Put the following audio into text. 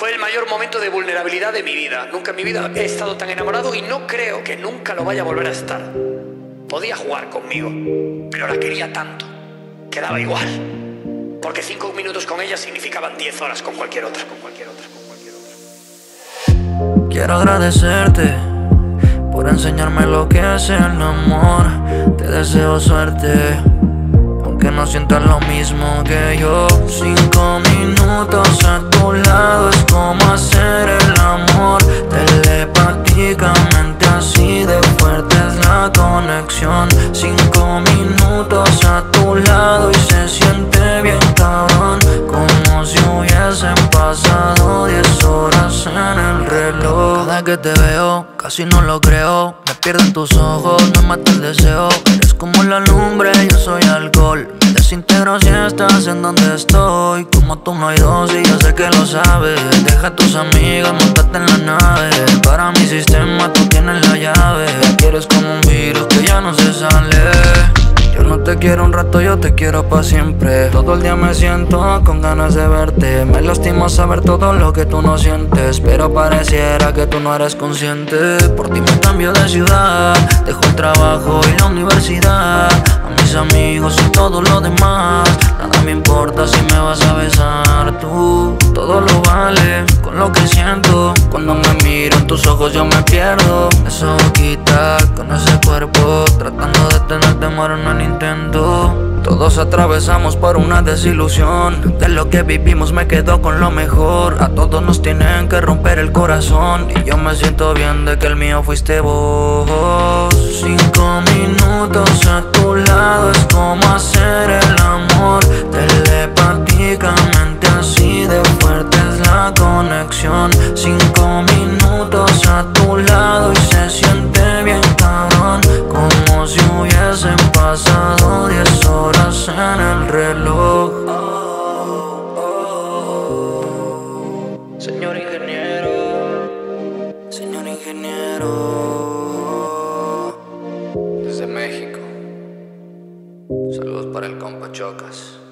Fue el mayor momento de vulnerabilidad de mi vida. Nunca en mi vida he estado tan enamorado y no creo que nunca lo vaya a volver a estar. Podía jugar conmigo, pero la quería tanto que daba igual. Porque 5 minutos con ella significaban 10 horas con cualquier otra. Quiero agradecerte por enseñarme lo que es el amor. Te deseo suerte, aunque no sientas lo mismo que yo. 5 minutos a tu lado es como hacer el amor. Telepáticamente así de fuerte es la conexión. 5 minutos a tu lado y se siente bien cabrón, como si hubiesen pasado 10 horas en el reloj. Cada que te veo, casi no lo creo. Me pierdo en tus ojos, me mata el deseo. Eres como la lumbre, yo soy alcohol. Me desintegro si estás en donde estoy. Como tú no hay dos y yo sé que lo sabes. Deja a tus amigas, montate en la nave. Para mi sistema tú tienes la llave. Quieres como un virus que ya no se sale. Yo no te quiero un rato, yo te quiero pa' siempre. Todo el día me siento con ganas de verte. Me lastima saber todo lo que tú no sientes, pero pareciera que tú no eres consciente. Por ti me cambio de ciudad, dejo el trabajo y la universidad, a mis amigos y todo lo demás. Nada me importa si me vas a besar tú. Todo lo vale con lo que siento. Cuando me miro en tus ojos yo me pierdo. Esa boquita con ese cuerpo, tratando de tenerte muero en el intento. Todos atravesamos por una desilusión. De lo que vivimos me quedo con lo mejor. A todos nos tienen que romper el corazón, y yo me siento bien de que el mío fuiste vos. 5 minutos a tu lado es como hacer el amor. Telepáticamente así de fuerte es la conexión. 5 minutos a tu lado y se siente bien cabrón, como si hubiesen pasado 10 horas en el reloj. Señor ingeniero, señor ingeniero, desde México, saludos para el compa Chocas.